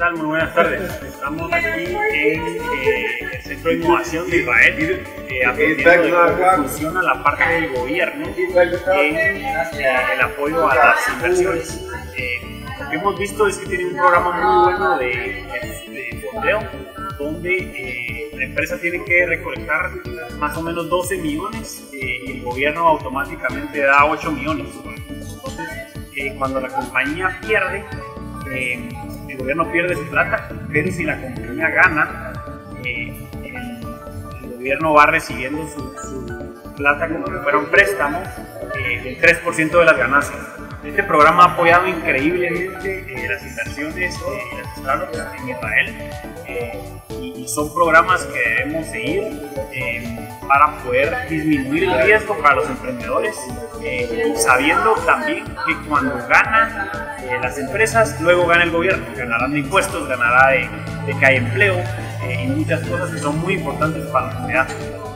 tal? Muy buenas tardes. Estamos aquí en el Centro de Innovación de Israel, aprendiendo de cómo funciona la parte del gobierno en el apoyo a las inversiones. Lo que hemos visto es que tienen un programa muy bueno de fondeo, donde la empresa tiene que recolectar más o menos 12 millones y el gobierno automáticamente da 8 millones. Entonces, cuando la compañía pierde, el gobierno pierde su plata, pero si la compañía gana, el gobierno va recibiendo su plata como si fuera un préstamo del 3% de las ganancias. Este programa ha apoyado increíblemente las inversiones y las startups en Israel, y son programas que debemos seguir para poder disminuir el riesgo para los emprendedores, sabiendo también que cuando ganan las empresas, luego gana el gobierno, ganarán de impuestos, ganará de que hay empleo y muchas cosas que son muy importantes para la comunidad.